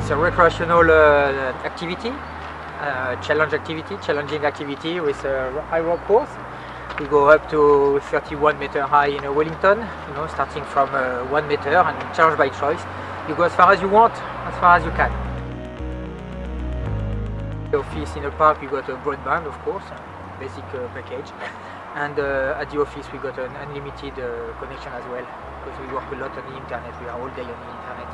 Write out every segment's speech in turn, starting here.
it's a recreational activity, challenging activity with a high rope course. We go up to 31 meter high in Wellington, you know, starting from 1 meter and charged by choice. You go as far as you want, as far as you can. The office in the park, we got a broadband, of course, basic package. And at the office we got an unlimited connection as well, because we work a lot on the internet, we are all day on the internet.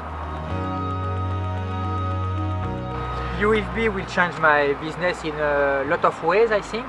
UFB will change my business in a lot of ways, I think.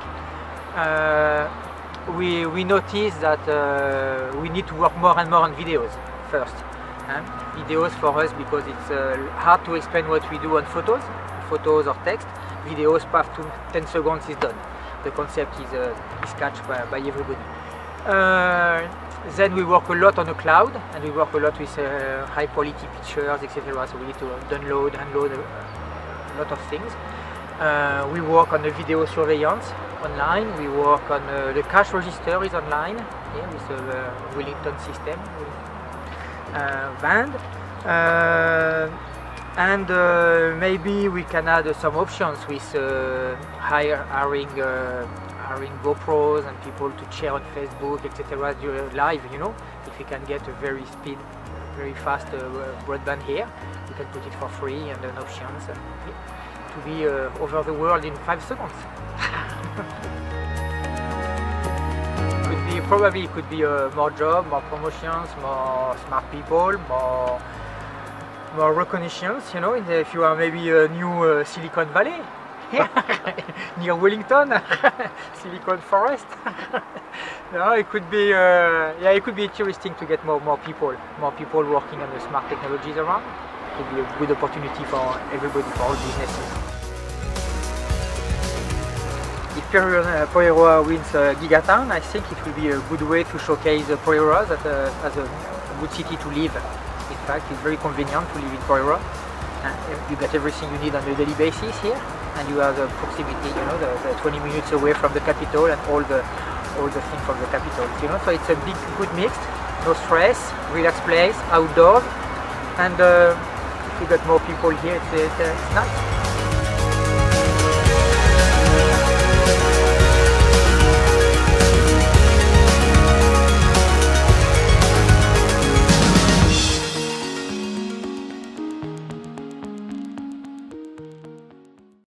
We noticed that we need to work more and more on videos first. Videos for us, because it's hard to explain what we do on photos or text. Videos, after 10 seconds is done. The concept is catched by everybody. Then we work a lot on the cloud, and we work a lot with high quality pictures, etc. So we need to download, unload a lot of things. We work on the video surveillance online. We work on the cash register is online, yeah, with the Wellington system, VAND. And maybe we can add some options with hiring GoPros and people to share on Facebook, etc. live, you know. If we can get a very fast broadband here, we can put it for free and then options to be over the world in 5 seconds. Probably it could be more jobs, more promotions, more smart people, more recognitions, you know, if you are maybe a new Silicon Valley, near Wellington, Silicon Forest. No, it could be, yeah, it could be interesting to get more people working on the smart technologies around. It could be a good opportunity for everybody, for all businesses. If Poreroa wins Gigatown, I think it will be a good way to showcase Poreroa as a good city to live. In fact, it's very convenient to live in Poreroa. You get everything you need on a daily basis here, and you have the proximity, you know, the 20 minutes away from the capital and all the things from the capital. You know, so it's a good mix, no stress, relaxed place, outdoors, and if you got more people here, it's nice.